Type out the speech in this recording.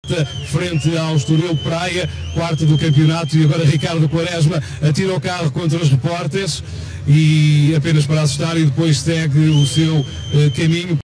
frente ao Estoril Praia, quarto do campeonato, e agora Ricardo Quaresma atira o carro contra os repórteres e apenas para assustar, e depois segue o seu caminho.